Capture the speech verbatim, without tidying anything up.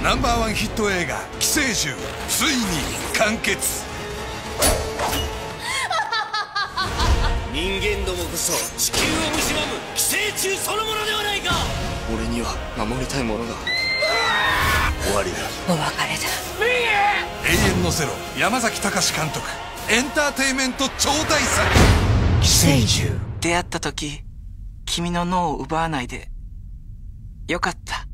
ナンバーワンヒット映画「寄生獣」ついに完結。 人間どもこそ地球を蝕む寄生虫そのものではないか。俺には守りたいものが。終わりだ。 お別れだ。 永遠のゼロ、山崎隆監督、エンターテイメント超大作「寄生獣」。 出会った時君の脳を奪わないでよかった。